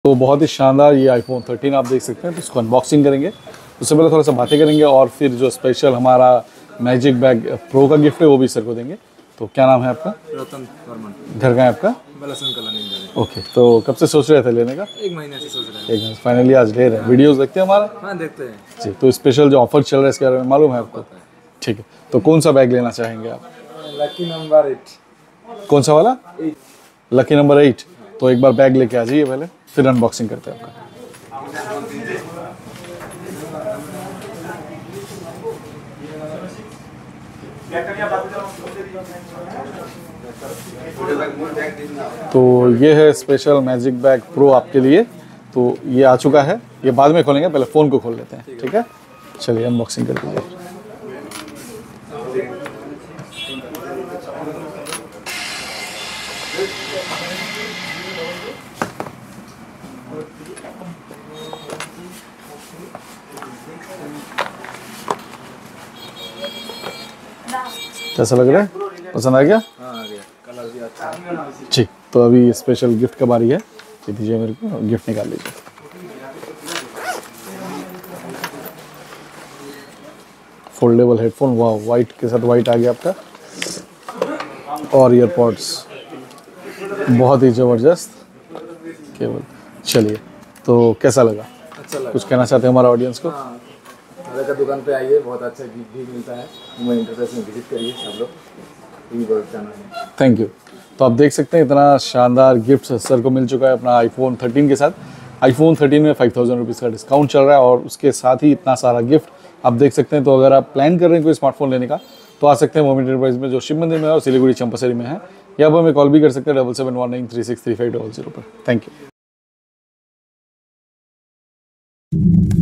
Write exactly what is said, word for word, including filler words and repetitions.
तो बहुत ही शानदार ये आईफोन थर्टीन आप देख सकते हैं। तो इसको अनबॉक्सिंग करेंगे, उससे पहले थोड़ा सा बातें करेंगे और फिर जो स्पेशल हमारा मैजिक बैग प्रो का गिफ्ट है वो भी सर को देंगे। तो क्या नाम है आपका? रतन वर्मन। घर का है आपका? बलसन कला। ओके, तो कब से सोच रहे थे लेने का? एक महीने से सोच रहे हैं। एक महीने फाइनली आज ले रहे हैं। वीडियोस देखते हैं हमारा? हाँ देखते हैं जी। तो स्पेशल जो ऑफर चल रहा है इसके बारे में मालूम है आपको? ठीक है, तो कौन सा बैग लेना चाहेंगे आप? Lucky number eight. कौन सा वाला? Lucky number eight. तो एक बार बैग लेके आ जाइए पहले, फिर अनबॉक्सिंग करते हैं आपका। तो ये है स्पेशल मैजिक बैग प्रो आपके लिए। तो ये आ चुका है, ये बाद में खोलेंगे, पहले फ़ोन को खोल लेते हैं। ठीक है, चलिए अनबॉक्सिंग कर दीजिए। कैसा लग रहा है? पसंद आ गया? हाँ आ गया, कलर भी अच्छा है। ठीक, तो अभी स्पेशल गिफ्ट का बारी है। ये दीजिए मेरे को, गिफ्ट निकाल लीजिए। फोल्डेबल हेडफोन, वाह, वाइट के साथ वाइट आ गया आपका। और ईयरपॉड्स बहुत ही ज़बरदस्त केबल। चलिए, तो कैसा लगा? अच्छा लगा। कुछ कहना चाहते हैं हमारा ऑडियंस को? हाँ, मेरे का दुकान पे आइए, बहुत अच्छा गिफ्ट भी मिलता है। मुंबई इंटरप्राइज में विजिट करिए सब लोग, ये बहुत अच्छा है। Thank you. तो आप देख सकते हैं इतना शानदार गिफ्ट सर को मिल चुका है अपना आईफोन थर्टीन के साथ। आईफोन थर्टीन में फाइव थाउजेंड रुपीज़ का डिस्काउंट चल रहा है और उसके साथ ही इतना सारा गिफ्ट आप देख सकते हैं। तो अगर आप प्लान कर रहे हैं कोई स्मार्टफोन लेने का तो आ सकते हैं मोमेंट एंटरप्राइज में, जो शिव मंदिर में है और सिलीगुड़ी चंपासरी में है। या आप हमें कॉल भी कर सकते हैं double seven one nine three six three five double zero पर। Thank you.